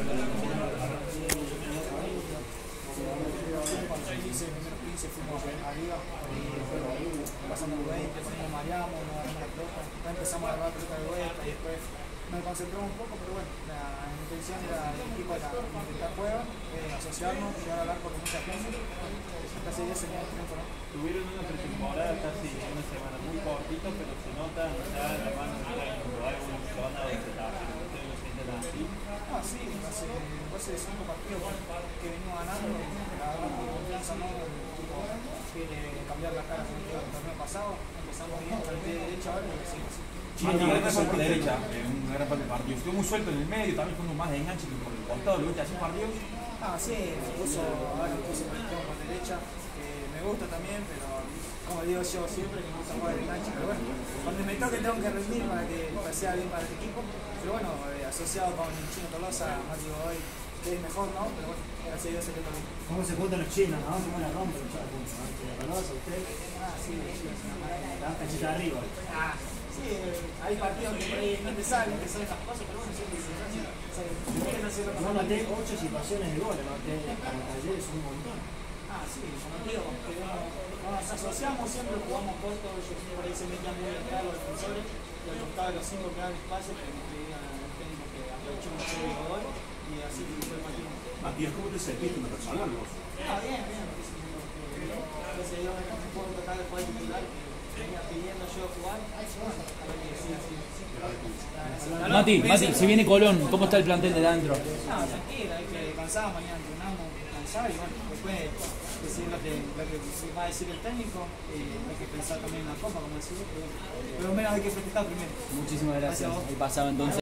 Cuando yo hice el número 15 fuimos arriba y pasamos el 20, nos mareamos, nos agarramos la pelota, después empezamos a agarrar la pelota de vuelta y después nos concentramos un poco, pero bueno, la intención era del equipo era intentar juego, asociarnos, llegar al arco con mucha gente, casi 10 sería el triunfo, ¿no? Tuvieron una pretemporada casi una semana muy cortita, pero se nota ya la mano de algunos que van a despejar, pero ustedes lo sienten así. Ah, sí, hace 5 partidos que venimos ganando, la verdad que confianza no, quiere cambiar la cara con el torneo pasado, empezamos bien con el pie derecho ahora y decimos así. Mati, gran parte por derecha, una gran parte del partido. Estuvo muy suelto en el medio, también fue más de enganche que por el costado. ¿Lo viste así partido? Ah, sí, me puso por derecha. Me gusta también, pero como digo yo siempre, que me gusta jugar el enganche. Pero bueno, cuando me toque tengo que rendir para que sea bien para el equipo. Pero bueno, asociado con Chino Tolosa, Mati Godoy, que es mejor, ¿no? Pero bueno, gracias a Dios se le bien. ¿Cómo se juntan los chinos, no? ¿Cómo la rompen los chinos? ¿La conoce usted? Ah, sí, los chinos son una máquina. La cachita arriba. Ah, sí, hay partidos que por ahí no te salen las cosas, pero bueno, siempre se hacen. Yo maté 8 situaciones de gol, maté como Talleres un montón. Ah, sí, como digo, que nos asociamos, siempre jugamos corto, ellos por ahí se metían muy atrás los defensores, y al costado de los 5 que dan espacio, que nos pedían al técnico que aprovechemos el gol, y así fue el partido. Matías, ¿cómo te sentiste en lo personal vos? Ah, bien, gracias a Dios me puedo tratar de jugar titular, que venía pidiendo yo jugar, a ver que siga así. Mati, si viene Colón, ¿cómo está el plantel de adentro? No, tranquilo, hay que descansar, mañana entrenamos, descansar y bueno, después decir lo que va a decir el técnico, hay que pensar también en la copa, como decimos, pero menos hay que festejar primero. Muchísimas gracias. Ahí pasaba entonces.